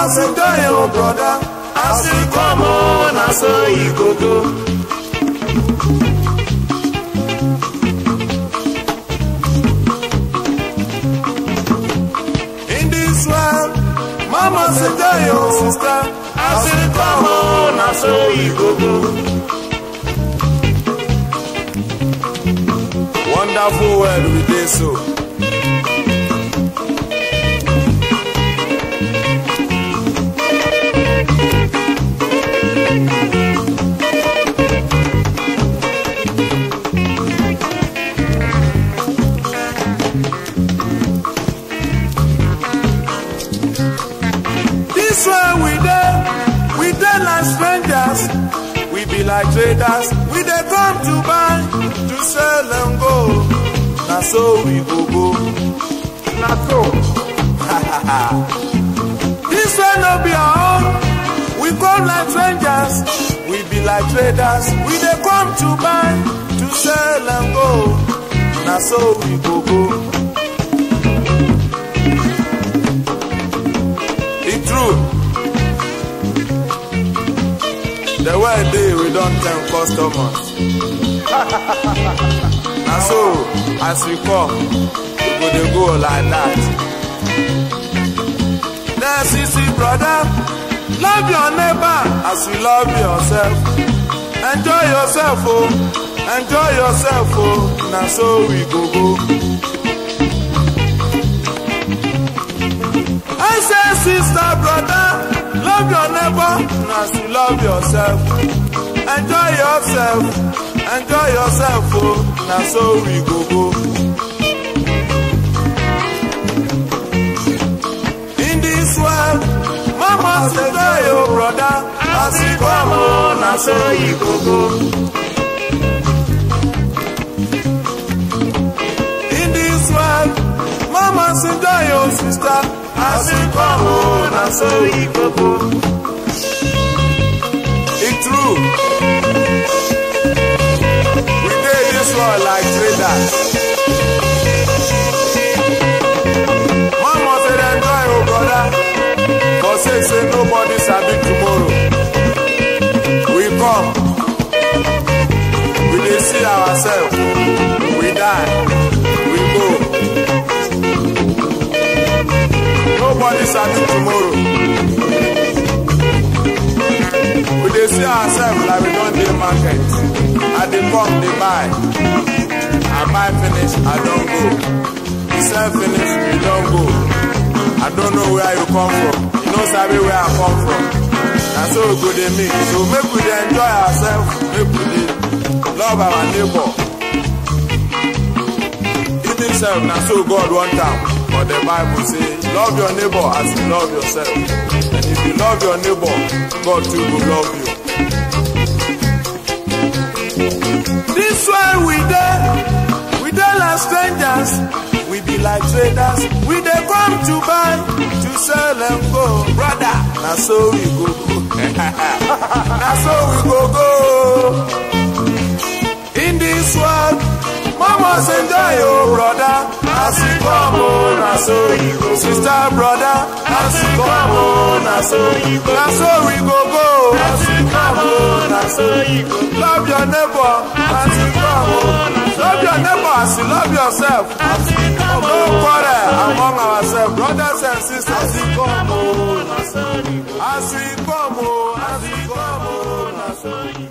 must enjoy your brother. As you come on, I saw you go. In this world, mama say enjoy your sister. As you come on, I saw you go. Wonderful world we did so. This way we dey like strangers. We be like traders. We dey come to buy, to sell and go. Na so we go. Na so. This way no be our own. We come like strangers. We be like traders. We dey come to buy, to sell and go. Na so we go. It's true. The way day we don't tell customers. And so, as we come, we go like that. There's easy, brother. Love your neighbor as you love yourself. Enjoy yourself, oh. Enjoy yourself, oh. Now so we go. I say, sister, brother, love your neighbor as you love yourself. Enjoy yourself, oh. Now so we go. In this world, mama say enjoy your brother as you come on, now so you go. In this world, mama say enjoy your sister as you come on, now so you go. It's true. We did this one like traders. Mama said enjoy your brother. For say nobody sabi tomorrow. We come. We dey see ourselves. We die. We go. Nobody sabi tomorrow. We dey see ourselves like we don't dey market. I dey come, dey buy. I buy finish, I don't go. You sell finish, you don't go. I don't know where you come from. You know sabi where I come from. And so we go dey meet. So make we dey enjoy ourselves. Make we dey love our neighbor. Even self, na so God want am. But the Bible say, love your neighbor as you love yourself. And if you love your neighbor, God too will love you. This way we dey like strangers. We be like traders. We dey come to buy, to sell and go. Brother, na so we go. Na so we go. In this world, mama say enjoy your brother. As you come on, na so you go. Sister, brother, as you come on, na so you go. Na so we go. As you come on, na so you go. Love your neighbor, as you come on. Love your neighbor as you love yourself. As you come on. No quarrel among ourselves, brothers and sisters. As you come on, na so you go. As we come on, na so you go.